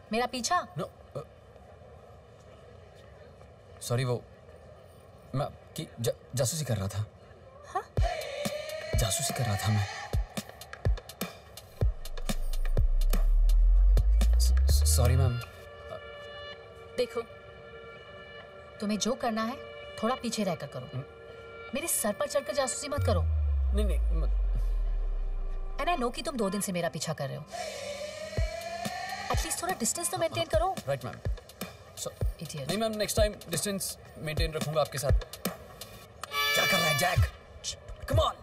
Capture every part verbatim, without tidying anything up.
मेरा पीछा? No sorry, वो मैं कि ज, जासूसी कर रहा था। हाँ? जासूसी कर रहा था मैं। Sorry ma'am. देखो, तुम्हें जो करना है थोड़ा पीछे रहकर करो। मेरे सर पर चढ़कर जासूसी मत करो। नहीं नहीं मत। एंड आई नो कि तुम दो दिन से मेरा पीछा कर रहे हो। एटलीस्ट थोड़ा डिस्टेंस तो मेंटेन करो। Right ma'am. इडियट। नहीं ma'am, next time distance maintain रखूंगा आपके साथ। क्या कर रहा है Jack? Come on.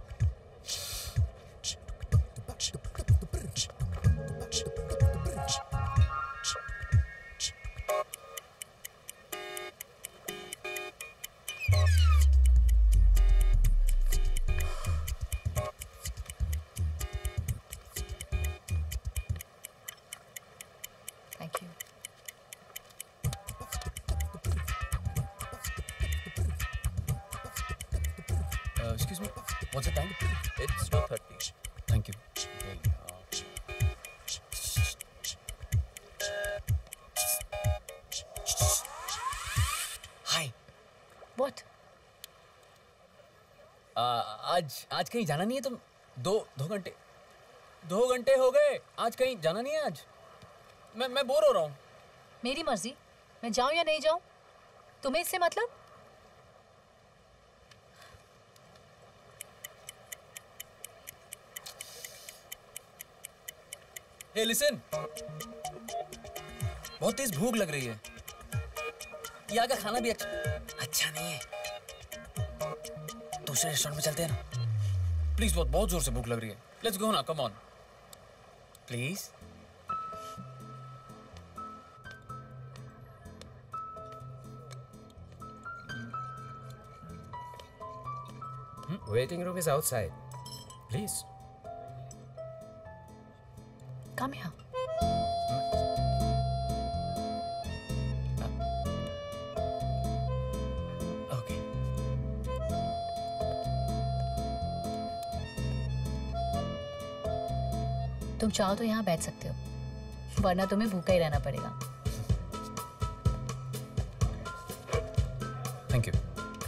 Thank you. Uh, excuse me, what's the time? It's two thirty. Thank you. Hi. What? Uh, आज आज कहीं जाना नहीं है तुम? दो दो घंटे दो घंटे हो गए। आज कहीं जाना नहीं है आज? मैं मैं बोर हो रहा हूँ। मेरी मर्जी, मैं जाऊं या नहीं जाऊं, तुम्हें इससे मतलब? Hey, listen. बहुत तेज भूख लग रही है। यहाँ का खाना भी अच्छा अच्छा नहीं है। दूसरे रेस्टोरेंट में चलते हैं ना? प्लीज, बहुत बहुत जोर से भूख लग रही है। लेट्स गो ना, come on please. Waiting room is outside. Please. Come here. Okay. तुम चाहो तो यहाँ बैठ सकते हो, वरना तुम्हें भूखा ही रहना पड़ेगा। Thank you.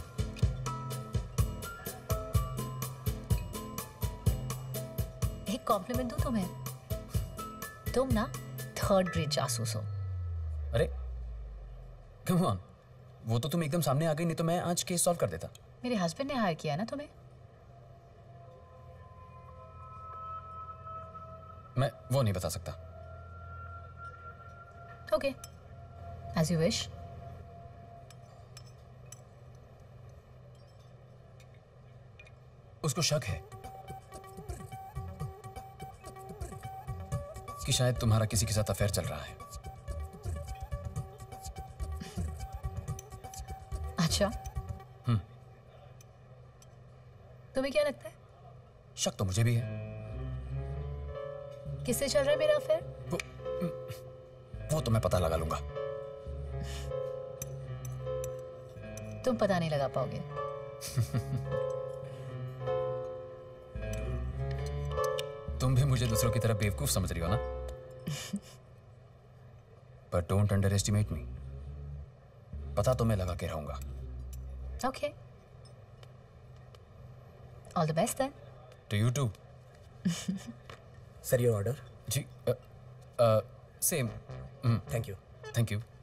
एक कॉम्प्लीमेंट दूं तुम्हें? तुम ना थर्ड ग्रेड जासूस हो। अरे कम ऑन, वो तो तुम एकदम सामने आ गई, नहीं तो मैं आज केस सॉल्व कर देता। मेरे हस्बैंड ने हायर किया ना तुम्हें। मैं वो नहीं बता सकता। Okay, as you wish. उसको शक है कि शायद तुम्हारा किसी के साथ अफेयर चल रहा है। अच्छा, हम्म। तुम्हें क्या लगता है? शक तो मुझे भी है। किससे चल रहा है मेरा अफेयर? वो, वो तो मैं पता लगा लूंगा। तुम पता नहीं लगा पाओगे। तुम भी मुझे दूसरों की तरह बेवकूफ समझ रही हो ना? पर डोंट अंडर एस्टिमेट मी। पता तो मैं लगा के रहूंगा। Okay, all the best then. To you too. Sir, your order. जी, same. Thank you. Thank you.